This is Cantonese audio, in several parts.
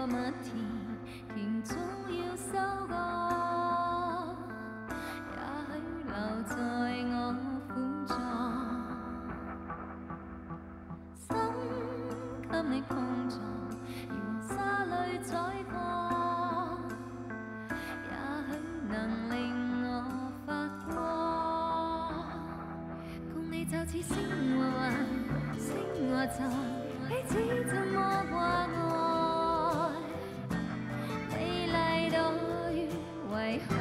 蜜甜，甜總要收割，也許留在我苦狀，心給你碰撞，如沙裏載過，也許能令我發光。共你就似星和雲，星和藏，彼此怎麼掛礙？美麗到於為何？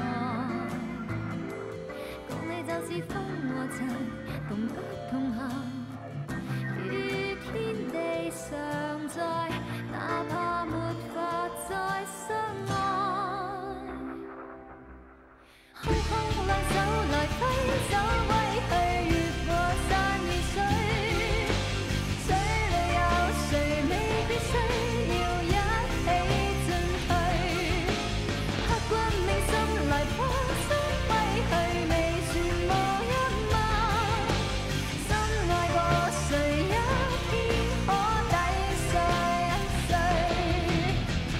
共你就是風和塵，同不同行，與天地常在，哪怕沒法再相愛。空空兩手來揮手揮去，越過山與水，水裏有誰未必需要一起進去，刻骨銘心來破山揮去，未算無一物，深愛過誰一天可抵碎一碎。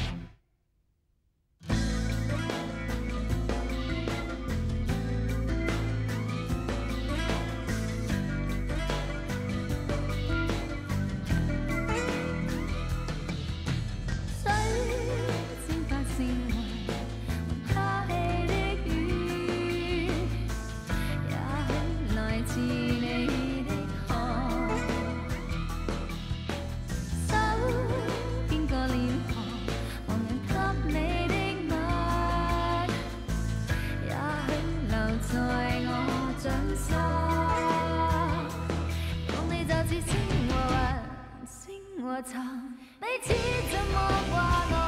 水蒸發成雲，下起的雨，也許來自你的汗。手經過臉龐，旁人給你的吻，也許留在我掌心。共你就似星和雲，星和塵，彼此怎麼掛礙？